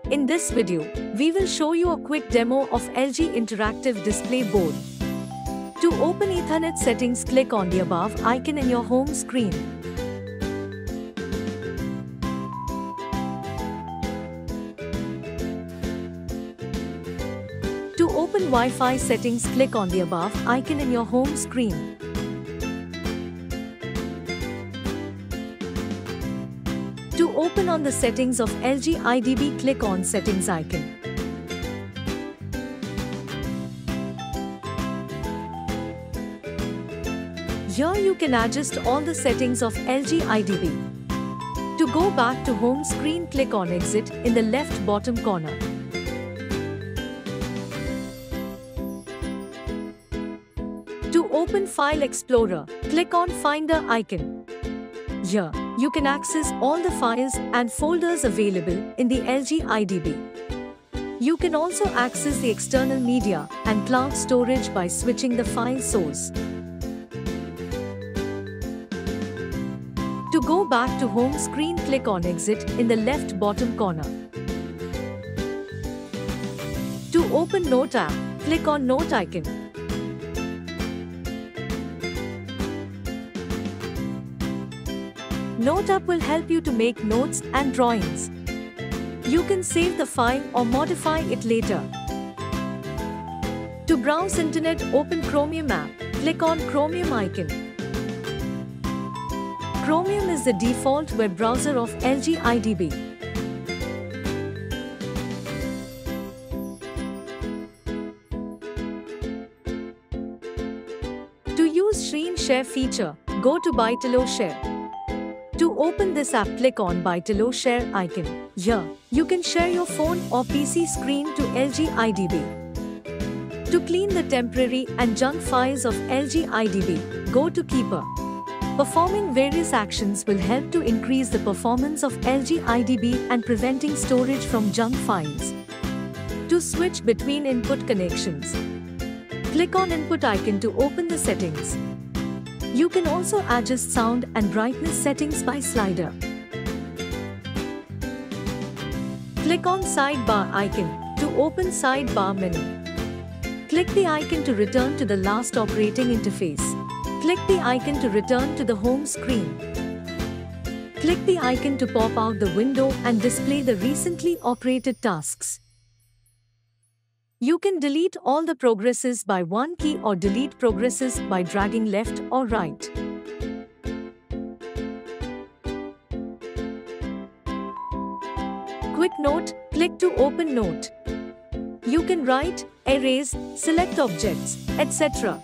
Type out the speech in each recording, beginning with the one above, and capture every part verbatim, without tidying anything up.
In this video, we will show you a quick demo of L G Interactive Display Board. To open Ethernet settings, click on the above icon in your home screen. To open Wi-Fi settings, click on the above icon in your home screen. To open on the settings of L G I D B, click on Settings icon. Here you can adjust all the settings of L G I D B. To go back to home screen, click on Exit in the left bottom corner. To open File Explorer, click on Finder icon. Here, you can access all the files and folders available in the L G I D B. You can also access the external media and cloud storage by switching the file source. To go back to home screen, click on Exit in the left bottom corner. To open Note app, click on Note icon. Note app will help you to make notes and drawings. You can save the file or modify it later. To browse internet, open Chromium app. Click on Chromium icon. Chromium is the default web browser of L G I D B. To use Screen Share feature, go to Bytelo Share. To open this app, click on Bytelo Share icon. Here, you can share your phone or P C screen to L G I D B. To clean the temporary and junk files of L G I D B, go to Keeper. Performing various actions will help to increase the performance of L G I D B and preventing storage from junk files. To switch between input connections, click on Input icon to open the settings. You can also adjust sound and brightness settings by slider. Click on Sidebar icon to open Sidebar menu. Click the icon to return to the last operating interface. Click the icon to return to the home screen. Click the icon to pop out the window and display the recently operated tasks. You can delete all the progresses by one key or delete progresses by dragging left or right. Quick note, click to open Note. You can write, erase, select objects, et cetera.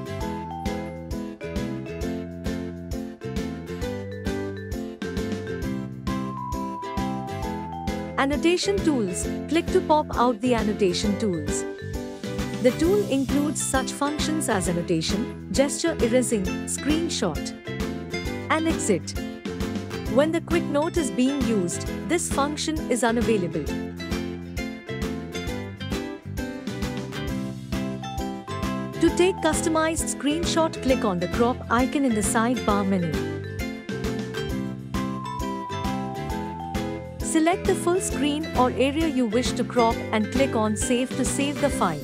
Annotation tools, click to pop out the annotation tools. The tool includes such functions as annotation, gesture erasing, screenshot, and exit. When the quick note is being used, this function is unavailable. To take customized screenshot, click on the crop icon in the sidebar menu. Select the full screen or area you wish to crop and click on Save to save the file.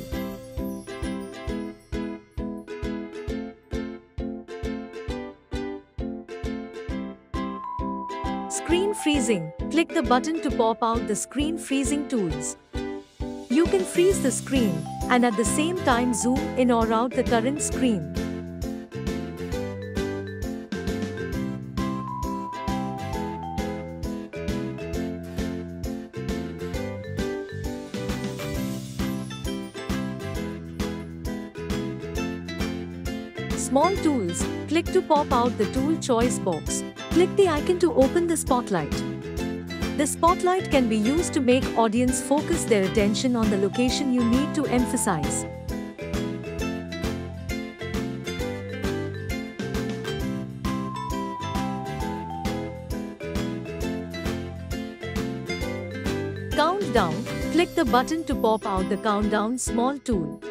Screen freezing. Click the button to pop out the screen freezing tools. You can freeze the screen and at the same time zoom in or out the current screen. Small tools. Click to pop out the tool choice box. Click the icon to open the spotlight. The spotlight can be used to make audience focus their attention on the location you need to emphasize. Countdown. Click the button to pop out the countdown small tool.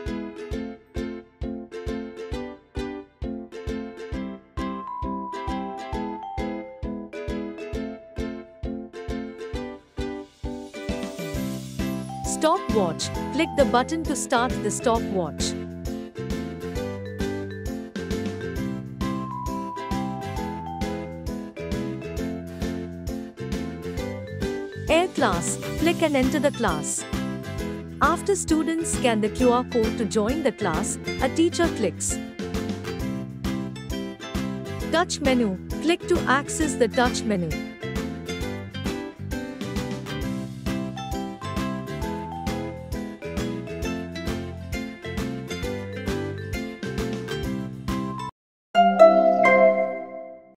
Stopwatch. Click the button to start the stopwatch. Air class. Click and enter the class. After students scan the Q R code to join the class, a teacher clicks. Touch menu. Click to access the touch menu.